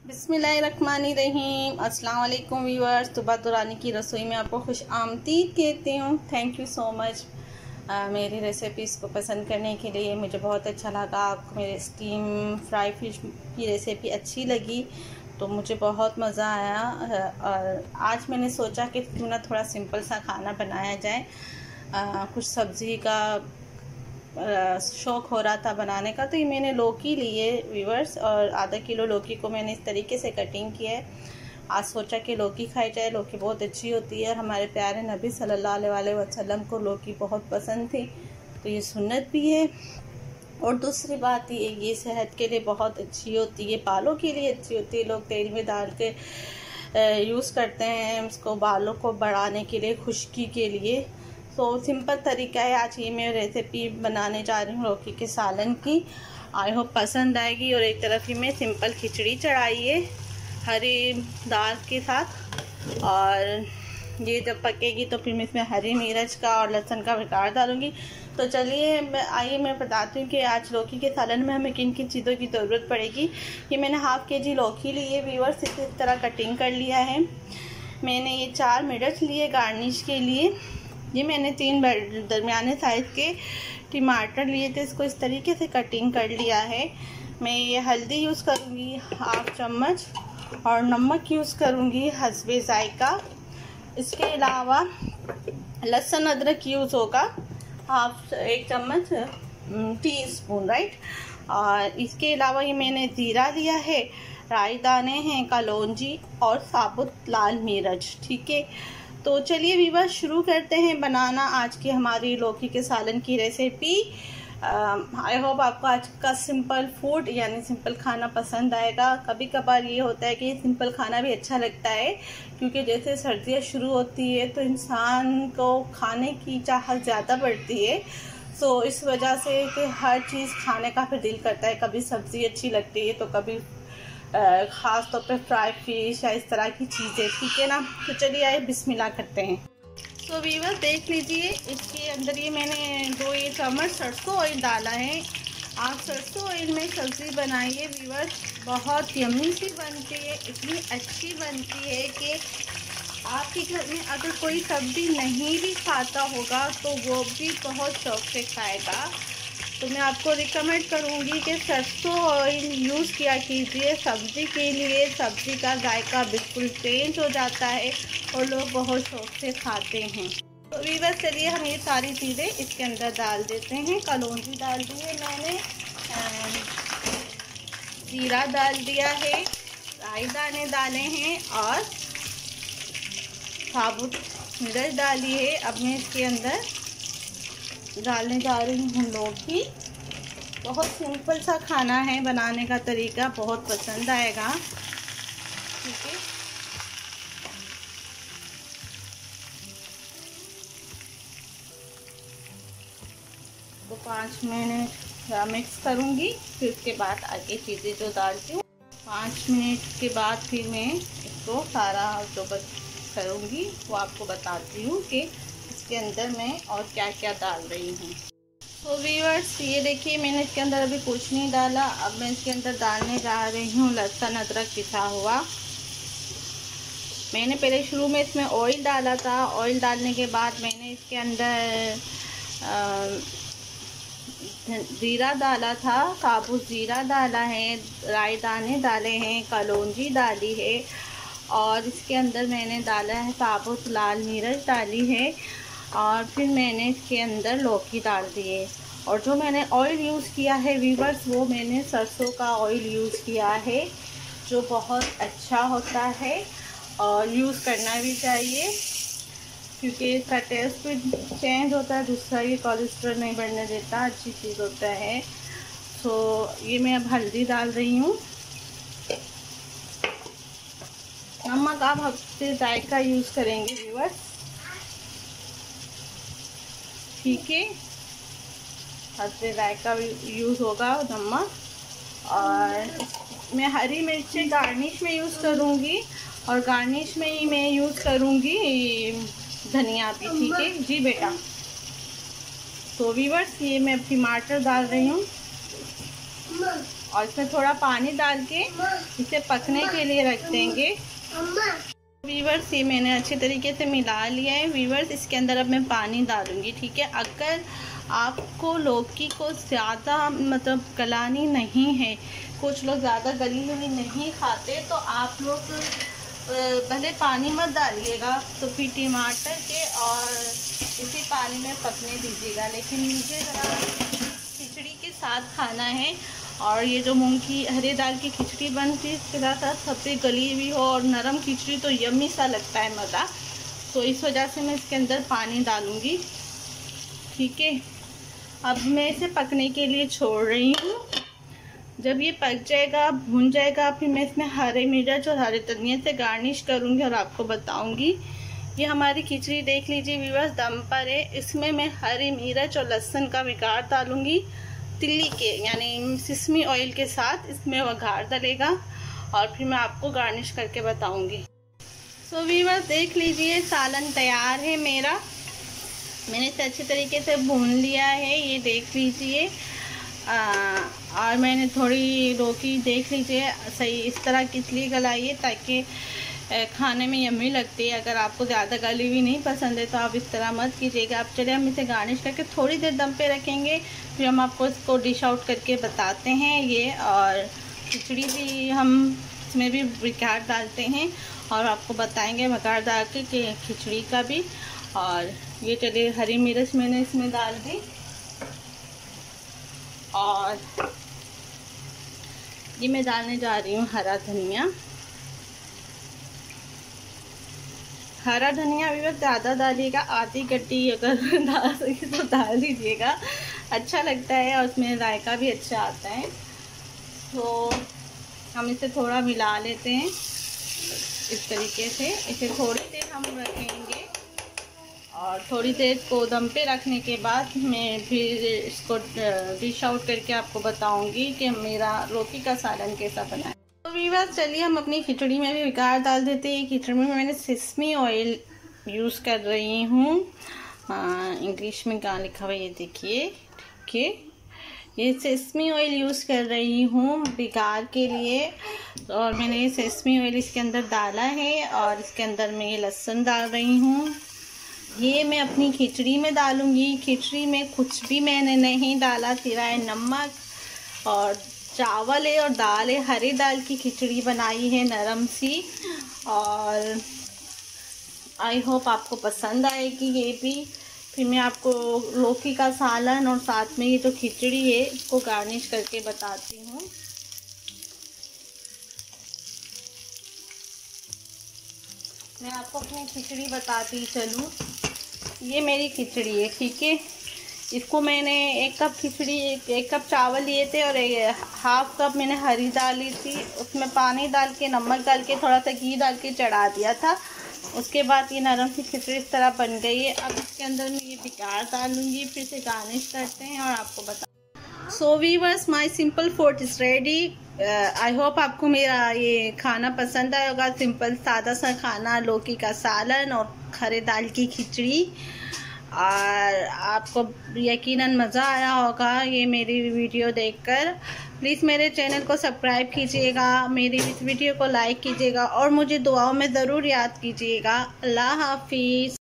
बिस्मिल्लाहिर्रहमानिर्रहीम। अस्सलाम वालेकुम व्यूअर्स। तुबा दुरानी की रसोई में आपको खुश आमदीद कहती हूँ। थैंक यू सो मच मेरी रेसिपीज़ को पसंद करने के लिए। मुझे बहुत अच्छा लगा, आपको मेरे स्टीम फ्राई फिश की रेसिपी अच्छी लगी तो मुझे बहुत मज़ा आया। और आज मैंने सोचा कि क्यों ना थोड़ा सिंपल सा खाना बनाया जाए। कुछ सब्ज़ी का शौक़ हो रहा था बनाने का, तो ये मैंने लौकी ली है व्यूअर्स, और आधा किलो लौकी को मैंने इस तरीके से कटिंग किया है। आज सोचा कि लौकी खाई जाए, लौकी बहुत अच्छी होती है और हमारे प्यारे नबी सल्लल्लाहु अलैहि वसल्लम को लौकी बहुत पसंद थी, तो ये सुन्नत भी है। और दूसरी बात ये सेहत के लिए बहुत अच्छी होती है, बालों के लिए अच्छी होती है। लोग तेल में डाल के यूज़ करते हैं उसको बालों को बढ़ाने के लिए, खुश्की के लिए। तो सिंपल तरीका है। आज ये मैं रेसिपी बनाने जा रही हूँ लौकी के सालन की। आई होप पसंद आएगी। और एक तरफ ही मैं सिंपल खिचड़ी चढ़ाई है हरी दाल के साथ, और ये जब पकेगी तो फिर मैं इसमें हरी मिर्च का और लहसुन का विकार डालूँगी। तो चलिए आइए मैं बताती हूँ कि आज लौकी के सालन में हमें किन किन चीज़ों की ज़रूरत पड़ेगी। ये मैंने हाफ़ के जी लौकी ली है व्यूअर्स, इस तरह कटिंग कर लिया है। मैंने ये 4 मिर्च लिए गार्निश के लिए। ये मैंने 3 दरमियाने साइज़ के टमाटर लिए थे, इसको इस तरीके से कटिंग कर लिया है। मैं ये हल्दी यूज़ करूँगी 1/2 चम्मच और नमक यूज़ करूँगी हस्बे जायका। इसके अलावा लहसुन अदरक यूज़ होगा 1 चम्मच टीस्पून, राइट। और इसके अलावा ये मैंने ज़ीरा लिया है, राई दाने हैं, कलौंजी और साबुत लाल मिर्च, ठीक है। तो चलिए व्यूअर्स शुरू करते हैं बनाना आज की हमारी लौकी के सालन की रेसिपी। आई होप आपको आज का सिंपल फूड यानी सिंपल खाना पसंद आएगा। कभी कभार ये होता है कि सिंपल खाना भी अच्छा लगता है, क्योंकि जैसे सर्दियाँ शुरू होती है तो इंसान को खाने की चाहत ज़्यादा बढ़ती है। सो इस वजह से कि हर चीज़ खाने का फिर दिल करता है। कभी सब्ज़ी अच्छी लगती है तो कभी ख़ास तौर पे फ्राई फिश या इस तरह की चीज़ें, ठीक है ना। तो चलिए आइए बिस्मिल्लाह करते हैं। तो व्यूअर्स देख लीजिए, इसके अंदर ये मैंने 2 चम्मच सरसों ऑयल डाला है। आप सरसों ऑयल में सब्ज़ी बनाइए व्यूअर्स, बहुत यम्मी सी बनती है, इतनी अच्छी बनती है कि आपके घर में अगर कोई सब्ज़ी नहीं भी खाता होगा तो वो भी बहुत शौक़ से खाएगा। तो मैं आपको रिकमेंड करूँगी कि सरसों ऑयल यूज़ किया कीजिए सब्ज़ी के लिए। सब्ज़ी का जायका बिल्कुल चेंज हो जाता है और लोग बहुत शौक़ से खाते हैं। तो व्यूअर्स चलिए हम ये सारी चीज़ें इसके अंदर डाल देते हैं। कलौंजी डाल दी है मैंने, जीरा डाल दिया है, राई दाने डाले हैं और साबुत मिर्च डाली है। अब मैं इसके अंदर डालने जा रही हूँ लौकी। बहुत सिंपल सा खाना है, बनाने का तरीका बहुत पसंद आएगा, ठीक है। तो 5 मिनट मिक्स करूँगी, फिर उसके बाद आगे चीज़ें जो डालती हूँ 5 मिनट के बाद फिर मैं इसको सारा जो करूँगी वो आपको बताती हूँ कि इसके अंदर मैं और क्या क्या डाल रही हूँ। तो व्यूअर्स ये देखिए मैंने इसके अंदर अभी कुछ नहीं डाला। अब मैं इसके अंदर डालने जा रही हूँ लहसुन अदरक पिसा हुआ। मैंने पहले शुरू में इसमें ऑयल डाला था। ऑयल डालने के बाद मैंने इसके अंदर ज़ीरा डाला था, साबुत ज़ीरा डाला है, राई दाने डाले हैं, कलौंजी डाली है और इसके अंदर मैंने डाला है साबुत लाल मिर्च डाली है। और फिर मैंने इसके अंदर लौकी डाल दी है। और जो मैंने ऑयल यूज़ किया है व्यूअर्स, वो मैंने सरसों का ऑयल यूज़ किया है, जो बहुत अच्छा होता है और यूज़ करना भी चाहिए, क्योंकि इसका टेस्ट भी चेंज होता है। दूसरा ये कोलेस्ट्रॉल नहीं बढ़ने देता, अच्छी चीज़ होता है। तो ये मैं अब हल्दी डाल रही हूँ। नमक आप हफ्ते जायका यूज़ करेंगे व्यूअर्स, ठीक है। हफ्ते जायका यूज़ होगा नमक। और मैं हरी मिर्ची गार्निश में यूज़ करूँगी और गार्निश में ही मैं यूज़ करूँगी धनिया भी, ठीक है जी बेटा। तो व्यूअर्स ये मैं टमाटर डाल रही हूँ और इसमें थोड़ा पानी डाल के इसे पकने के लिए रख देंगे। वीवर्स ये मैंने अच्छे तरीके से मिला लिया है। वीवर्स इसके अंदर अब मैं पानी डालूंगी, ठीक है। अगर आपको लौकी को ज़्यादा मतलब गलानी नहीं है, कुछ लोग ज़्यादा गली हुई नहीं खाते, तो आप लोग पहले पानी मत डालिएगा, तो फिर टमाटर के और इसी पानी में पकने दीजिएगा। लेकिन मुझे ज़रा खिचड़ी के साथ खाना है, और ये जो मूंग की हरे दाल की खिचड़ी बनती है इसके साथ सबसे गली हुई हो और नरम खिचड़ी तो यम्मी सा लगता है मज़ा। तो इस वजह से मैं इसके अंदर पानी डालूँगी, ठीक है। अब मैं इसे पकने के लिए छोड़ रही हूँ। जब ये पक जाएगा, भून जाएगा, फिर मैं इसमें हरे मिर्च और हरे धनिया से गार्निश करूँगी और आपको बताऊँगी। ये हमारी खिचड़ी देख लीजिए व्यूअर्स दम पर है। इसमें मैं हरी मिर्च और लहसुन का वघार डालूँगी, तिल्ली के यानी सिसमी ऑयल के साथ इसमें वघार डलेगा, और फिर मैं आपको गार्निश करके बताऊँगी। सो व्यूअर्स देख लीजिए सालन तैयार है मेरा। मैंने इसे अच्छे तरीके से भून लिया है, ये देख लीजिए। और मैंने थोड़ी लौकी देख लीजिए सही इस तरह की इसलिए गलाई है ताकि खाने में यम्मी लगती है। अगर आपको ज़्यादा गली हुई नहीं पसंद है तो आप इस तरह मत कीजिएगा। अब चलिए हम इसे गार्निश करके थोड़ी देर दम पे रखेंगे, फिर हम आपको इसको डिश आउट करके बताते हैं। ये और खिचड़ी भी हम इसमें भी वघार डालते हैं और आपको बताएंगे वघार डाल के खिचड़ी का भी। और ये चलिए हरी मिर्च मैंने इसमें डाल दी, और ये मैं डालने जा रही हूँ हरा धनिया। हरा धनिया भी बस ज़्यादा डालिएगा, आधी गड्डी अगर डाल सके तो डाल दीजिएगा, अच्छा लगता है और उसमें जायका भी अच्छा आता है। तो हम इसे थोड़ा मिला लेते हैं इस तरीके से। इसे थोड़ी देर हम रखेंगे और थोड़ी देर को दम पे रखने के बाद मैं फिर इसको डिश आउट करके आपको बताऊंगी कि मेरा लौकी का सालन कैसा बना है। तो व्यूअर्स चलिए हम अपनी खिचड़ी में भी वघार डाल देते हैं। खिचड़ी में मैंने सिसमी ऑयल यूज़ कर रही हूँ, इंग्लिश में कहाँ लिखा हुआ है ये देखिए, ठीक है। ये सेसमी ऑयल यूज़ कर रही हूँ वघार के लिए, और मैंने ये सेसमी ऑयल इसके अंदर डाला है, और इसके अंदर मैं ये लहसुन डाल रही हूँ। ये मैं अपनी खिचड़ी में डालूँगी। खिचड़ी में कुछ भी मैंने नहीं डाला सिवाय नमक, और चावल है और दाल है, हरी दाल की खिचड़ी बनाई है नरम सी। और आई होप आपको पसंद आएगी ये भी। फिर मैं आपको लौकी का सालन और साथ में ये जो खिचड़ी है इसको गार्निश करके बताती हूँ। मैं आपको अपनी खिचड़ी बताती चलूँ। ये मेरी खिचड़ी है, ठीक है। इसको मैंने 1 कप खिचड़ी 1 कप चावल लिए थे और 1/2 कप मैंने हरी दाल ली थी। उसमें पानी डाल के नमक डाल के थोड़ा सा घी डाल के चढ़ा दिया था। उसके बाद ये नरम सी खिचड़ी इस तरह बन गई है। अब इसके अंदर मैं ये वघार डालूँगी, फिर से गार्निश करते हैं और आपको बता। So viewers my simple food is ready. I hope आपको मेरा ये खाना पसंद आया होगा। सिंपल सादा सा खाना, लौकी का सालन और हरे दाल की खिचड़ी, और आपको यकीनन मज़ा आया होगा ये मेरी वीडियो देखकर। प्लीज़ मेरे चैनल को सब्सक्राइब कीजिएगा, मेरी इस वीडियो को लाइक कीजिएगा और मुझे दुआओं में ज़रूर याद कीजिएगा। अल्लाह हाफिज़।